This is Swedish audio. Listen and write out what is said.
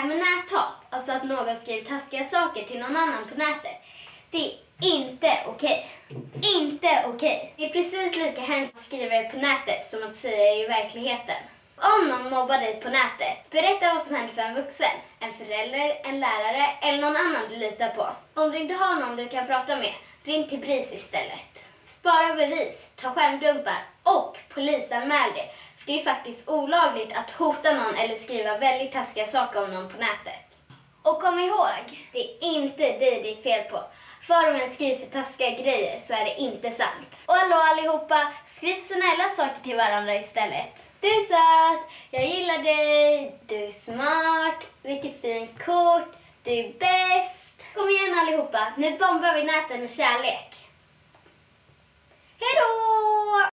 med näthat, alltså att någon skriver taskiga saker till någon annan på nätet, det är inte okej. Inte okej. Det är precis lika hemskt att skriva det på nätet som att säga det i verkligheten. Om någon mobbar dig på nätet, berätta vad som händer för en vuxen, en förälder, en lärare eller någon annan du litar på. Om du inte har någon du kan prata med, ring till BRIS istället. Spara bevis, ta skärmdumpar och polisanmäl det. För det är faktiskt olagligt att hota någon eller skriva väldigt taskiga saker om någon på nätet. Och kom ihåg, det är inte dig det är fel på. För om en skriver för taskiga grejer så är det inte sant. Och hallå allihopa, skriv snälla saker till varandra istället. Du är söt, jag gillar dig, du är smart, vilket fint kort, du är bäst. Kom igen allihopa, nu bombar vi nätet med kärlek. Hej då!